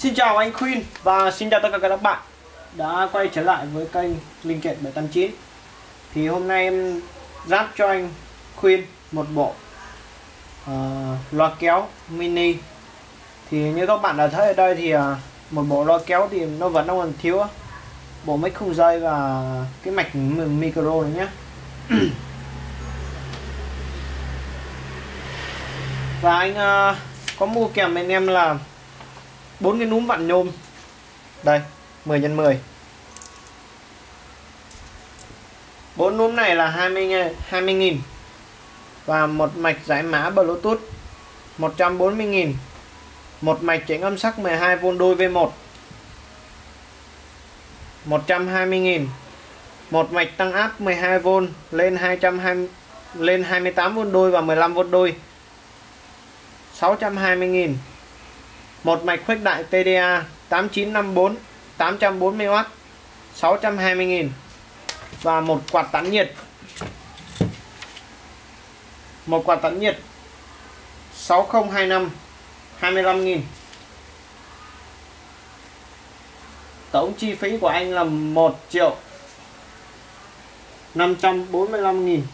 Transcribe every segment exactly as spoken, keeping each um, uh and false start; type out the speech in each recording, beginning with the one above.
Xin chào anh Khuyên và xin chào tất cả các bạn đã quay trở lại với kênh Linh Kiện bảy tám chín. Thì hôm nay em ráp cho anh Khuyên một bộ uh, loa kéo mini. Thì như các bạn đã thấy ở đây thì uh, một bộ loa kéo thì nó vẫn còn thiếu bộ mic không dây và cái mạch micro này nhé. Và anh uh, có mua kèm bên em là bốn cái núm vặn nhôm. Đây, mười nhân mười. Bốn núm này là hai mươi nghìn. Và một mạch giải mã Bluetooth một trăm bốn mươi nghìn. Một mạch chỉnh âm sắc mười hai vôn đôi V một một trăm hai mươi nghìn. Một mạch tăng áp mười hai vôn lên hai trăm hai mươi lên hai mươi tám vôn đôi và mười lăm vôn đôi sáu trăm hai mươi nghìn. Một mạch khuếch đại tê đê a tám chín năm bốn tám trăm bốn mươi oát sáu trăm hai mươi nghìn. Và một quạt tản nhiệt. Một quạt tản nhiệt sáu không hai năm hai mươi lăm nghìn. Tổng chi phí của anh là một triệu năm trăm bốn mươi lăm nghìn.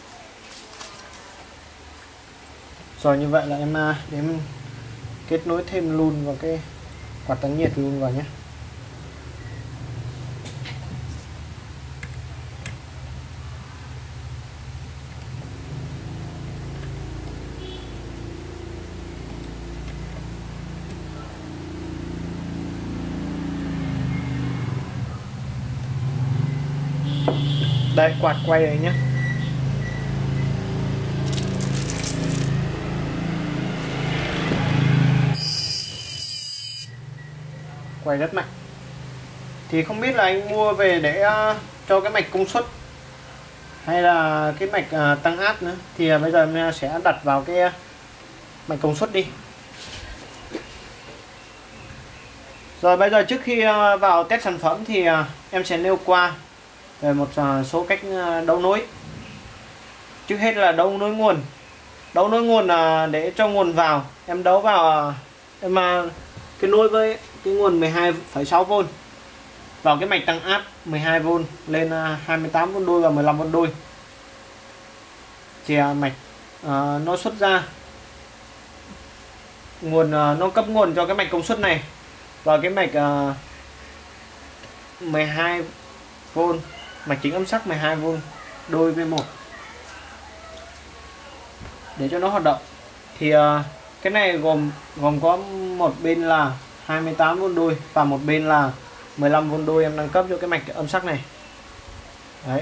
Rồi như vậy là em em kết nối thêm luôn vào cái quạt tản nhiệt luôn vào nhé. Đây, quạt quay đấy nhé. Quay rất mạnh. Thì không biết là anh mua về để uh, cho cái mạch công suất hay là cái mạch uh, tăng áp nữa. Thì uh, bây giờ em sẽ đặt vào cái uh, mạch công suất đi. Rồi bây giờ trước khi uh, vào test sản phẩm thì uh, em sẽ nêu qua về một uh, số cách uh, đấu nối. Trước hết là đấu nối nguồn. Đấu nối nguồn uh, để cho nguồn vào, em đấu vào uh, em uh, cái nối với cái nguồn mười hai phẩy sáu vôn vào cái mạch tăng áp mười hai vôn lên hai mươi tám vôn đôi và mười lăm vôn đôi. Thì uh, mạch uh, nó xuất ra nguồn, uh, nó cấp nguồn cho cái mạch công suất này và cái mạch uh, mười hai vôn, mạch chính âm sắc mười hai vôn đôi V một để cho nó hoạt động. Thì uh, cái này gồm gồm có một bên là hai mươi tám vôn đôi và một bên là mười lăm vôn đôi, em nâng cấp cho cái mạch âm sắc này. Đấy.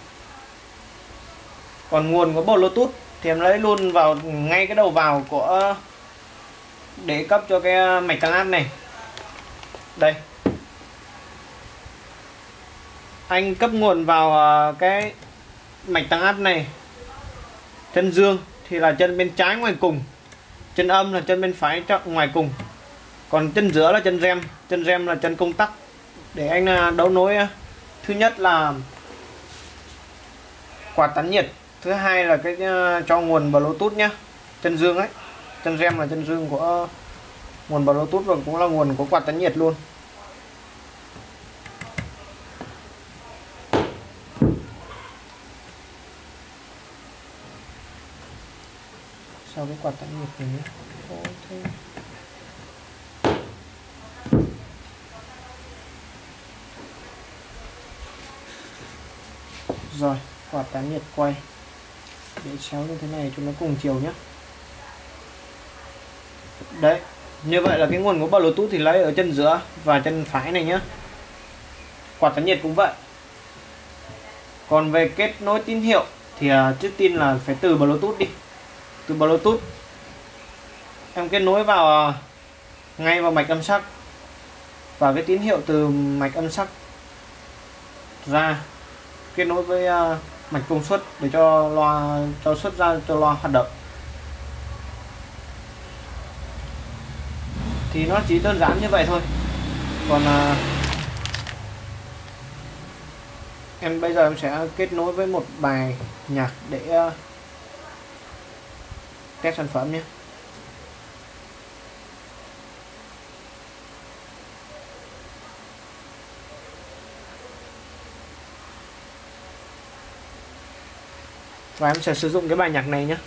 Còn nguồn của Bluetooth thì em lấy luôn vào ngay cái đầu vào của để cấp cho cái mạch tăng áp này. Đây. Anh cấp nguồn vào cái mạch tăng áp này. Chân dương thì là chân bên trái ngoài cùng, chân âm là chân bên phải ngoài cùng, còn chân giữa là chân rem. Chân rem là chân công tắc để anh đấu nối. Thứ nhất là quạt tản nhiệt, thứ hai là cái cho nguồn Bluetooth nhé. Chân dương ấy, chân rem là chân dương của nguồn Bluetooth và cũng là nguồn của quạt tản nhiệt luôn. Sau cái quạt tản nhiệt này nhé. Rồi, quạt tản nhiệt quay để chéo như thế này cho nó cùng chiều nhé. Đấy, như vậy là cái nguồn của Bluetooth thì lấy ở chân giữa và chân phải này nhé. Quạt tản nhiệt cũng vậy. Còn về kết nối tín hiệu thì uh, trước tiên là phải từ Bluetooth đi. Từ Bluetooth em kết nối vào uh, ngay vào mạch âm sắc, và cái tín hiệu từ mạch âm sắc ra kết nối với uh, mạch công suất để cho loa cho xuất ra cho loa hoạt động. Thì nó chỉ đơn giản như vậy thôi. Còn uh, em bây giờ em sẽ kết nối với một bài nhạc để uh, test sản phẩm nhé. Và em sẽ sử dụng cái bài nhạc này nhé.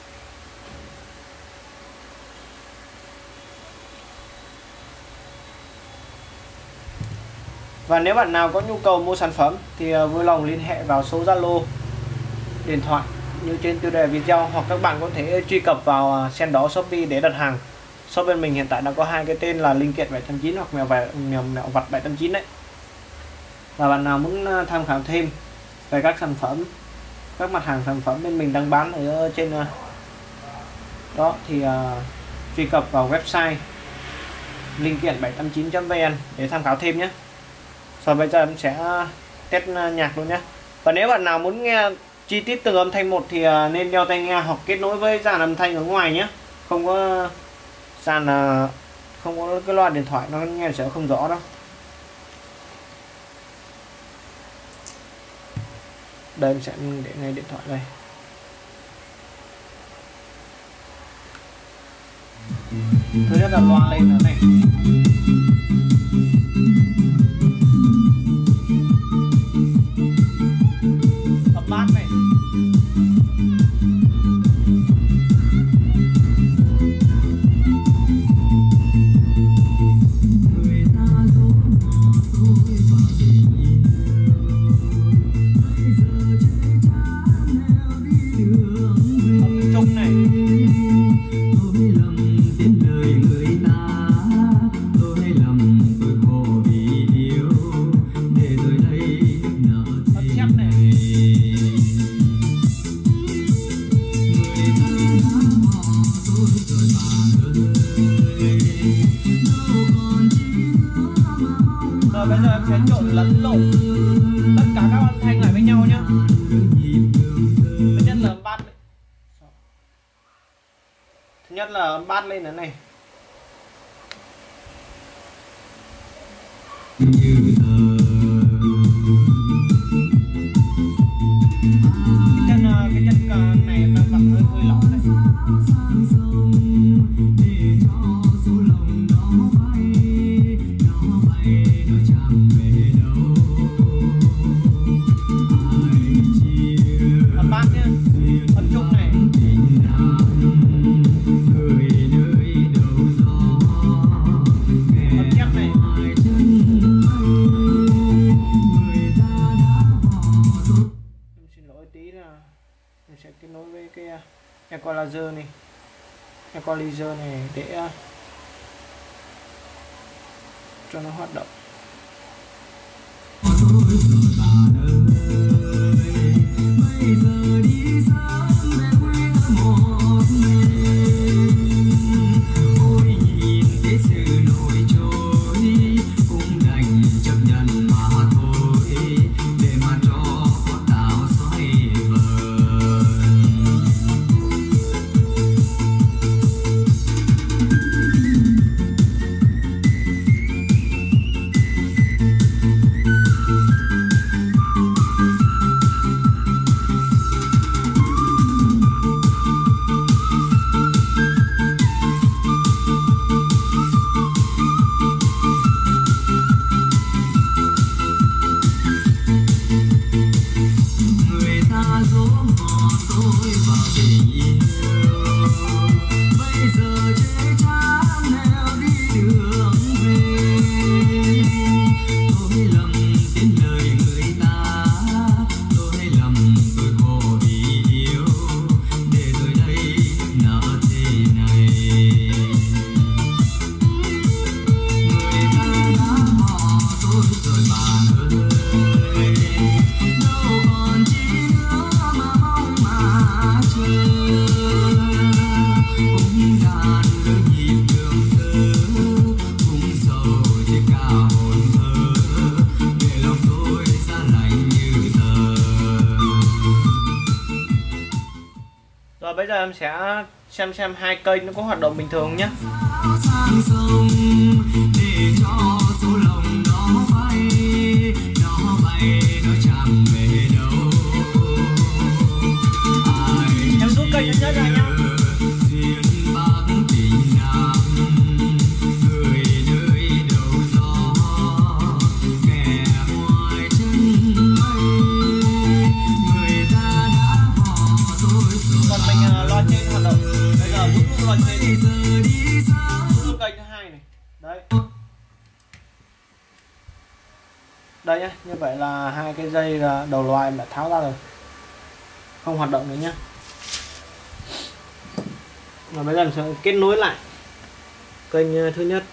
Và nếu bạn nào có nhu cầu mua sản phẩm thì vui lòng liên hệ vào số Zalo, điện thoại như trên tiêu đề video, hoặc các bạn có thể truy cập vào Sendo Shopee để đặt hàng. Shop bên mình hiện tại đã có hai cái tên là Linh Kiện bảy tám chín hoặc mèo vải mèo mèo vặt bảy tám chín đấy. Và bạn nào muốn tham khảo thêm về các sản phẩm, các mặt hàng sản phẩm bên mình đang bán ở trên đó thì uh, truy cập vào website linh kiện bảy tám chín chấm vn để tham khảo thêm nhé. Rồi bây giờ em sẽ test nhạc luôn nhé. Và nếu bạn nào muốn nghe chi tiết từng âm thanh một thì nên đeo tai nghe hoặc kết nối với dàn âm thanh ở ngoài nhé. Không có dàn không có cái loa điện thoại nó nghe sẽ không rõ đâu. Đây em sẽ để ngay điện thoại đây. Thứ nhất là loa lên nó này. Âm bát này. Rồi bây giờ em sẽ trộn lẫn lộn tất cả các âm thanh lại với nhau nhé. Thứ nhất là âm bass. Thứ nhất là âm bass lên thế này. Cái chân cái chân này em đang vặn hơi hơi lỏng này. Mình sẽ kết nối với cái equalizer này, equalizer này để cho nó hoạt động. Rồi bây giờ em sẽ xem xem hai kênh nó có hoạt động bình thường nhé. Em rút kênh nhất ra nhé. Đấy, đây nhá, như vậy là hai cái dây là đầu loại đã tháo ra rồi, không hoạt động nữa nhá. Và bây giờ mình sẽ kết nối lại kênh thứ nhất.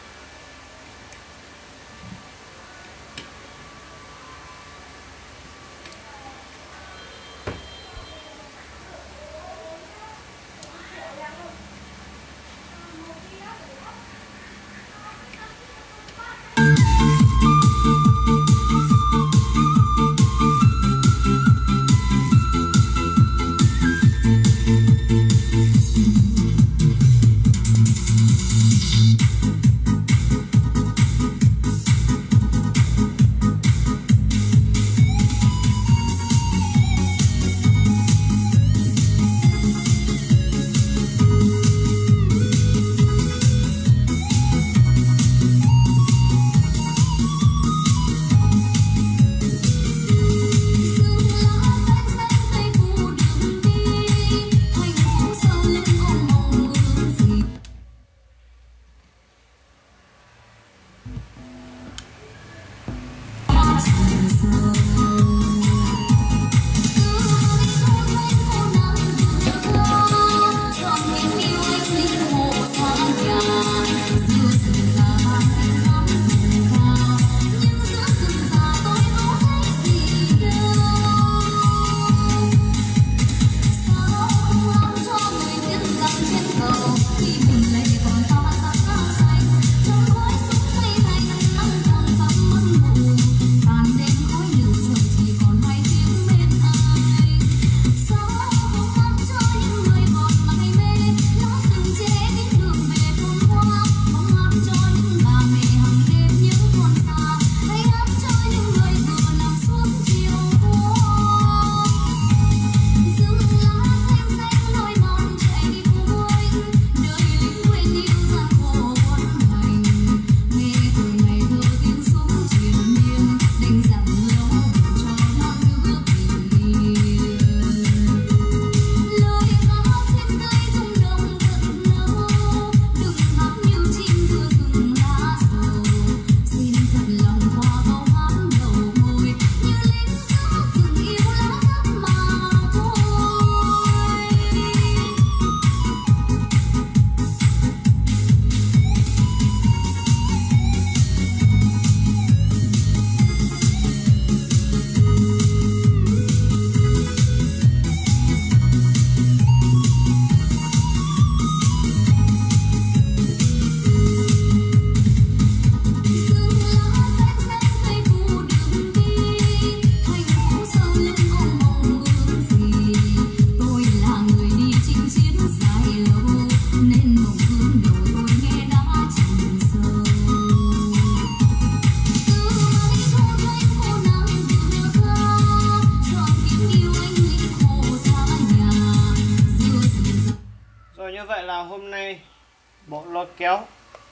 Như vậy là hôm nay bộ loa kéo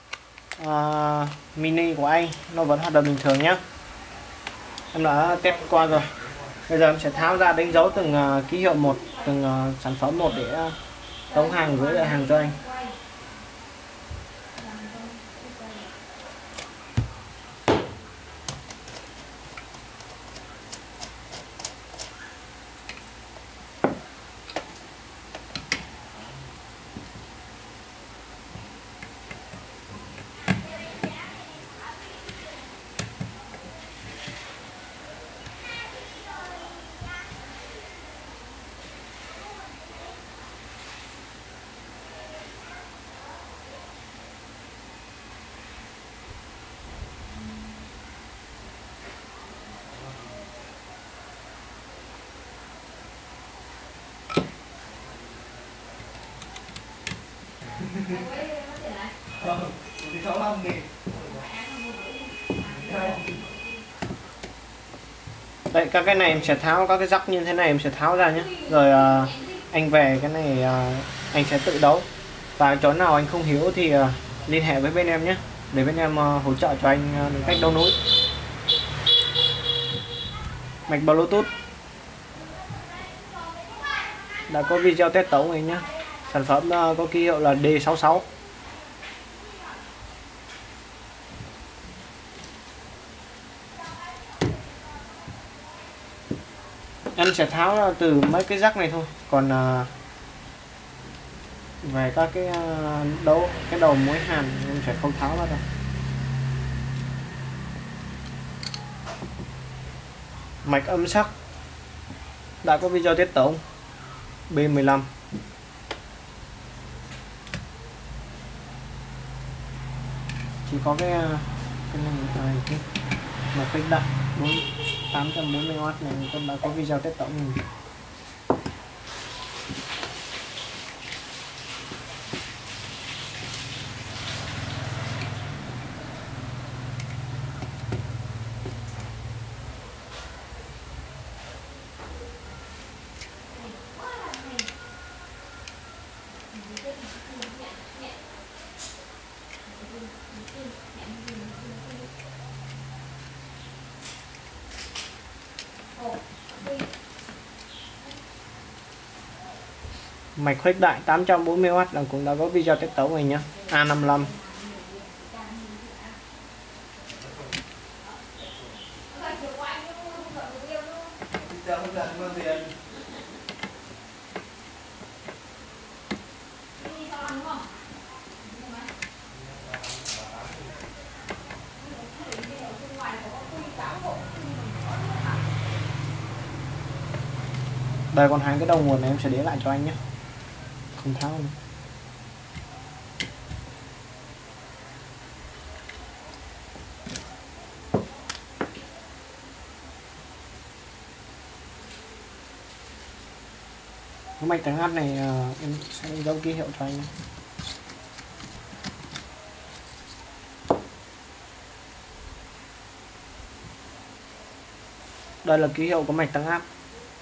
uh, mini của anh nó vẫn hoạt động bình thường nhé. Em đã test qua rồi. Bây giờ em sẽ tháo ra đánh dấu từng uh, ký hiệu một, từng uh, sản phẩm một để uh, tống hàng gửi lại hàng cho anh. Đấy, các cái này em sẽ tháo, các cái rắc như thế này em sẽ tháo ra nhé. Rồi uh, anh về cái này uh, anh sẽ tự đấu. Và chỗ nào anh không hiểu thì uh, liên hệ với bên em nhé, để bên em uh, hỗ trợ cho anh uh, cách đấu nối. Mạch Bluetooth đã có video test tấu này nhé. Sản phẩm uh, có ký hiệu là D sáu sáu. em sẽ tháo ra từ mấy cái rắc này thôi, còn uh, về các cái uh, đấu cái đầu mối hàn em sẽ không tháo ra đâu. Mạch âm sắc đã có video tiết tấu B mười lăm, chỉ có cái cái này cái mà kích đại tám trăm bốn mươi oát này con đã có video tiết tấu mình. Mạch khuếch đại tám trăm bốn mươi oát là cũng đã có video tiết tấu này nhá, A năm mươi lăm. Đây còn hai cái đầu nguồn này em sẽ để lại cho anh nhé, không tháo nữa. Cái mạch tầng áp này uh, em sẽ dấu ký hiệu cho anh. Đây là ký hiệu của mạch tăng áp.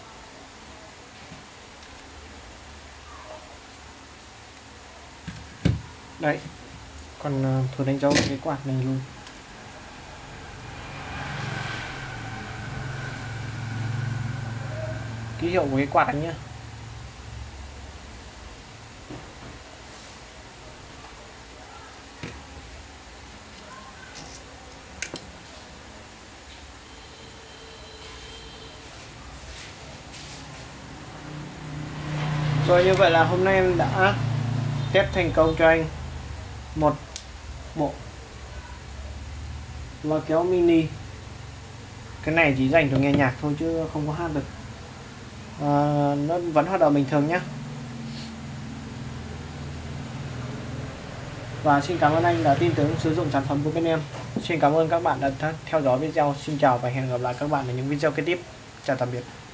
Đấy, còn uh, thử đánh dấu cái quạt này luôn. Ký hiệu của cái quạt anh nhé. Rồi, như vậy là hôm nay em đã test thành công cho anh một bộ loa kéo mini. Cái này chỉ dành cho nghe nhạc thôi chứ không có hát được. À, nó vẫn hoạt động bình thường nhé. Và xin cảm ơn anh đã tin tưởng sử dụng sản phẩm của bên em. Xin cảm ơn các bạn đã theo dõi video. Xin chào và hẹn gặp lại các bạn ở những video kế tiếp. Chào tạm biệt.